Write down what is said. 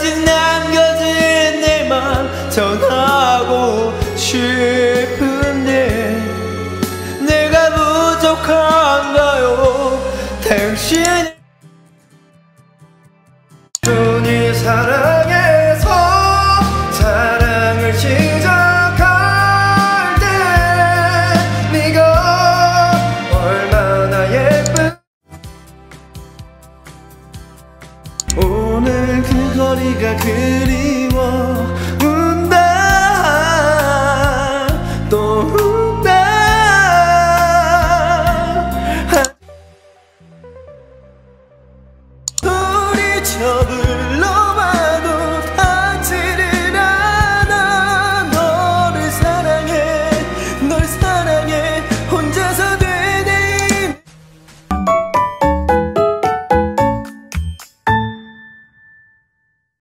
아직 남겨진 내 맘 전하고 싶은데 내가 부족한가요? 당신 눈이 사랑해서 사랑을 시작할 때 네가 얼마나 예쁜 오늘 그 거리가 그리워 운다 또 운다 우리 접을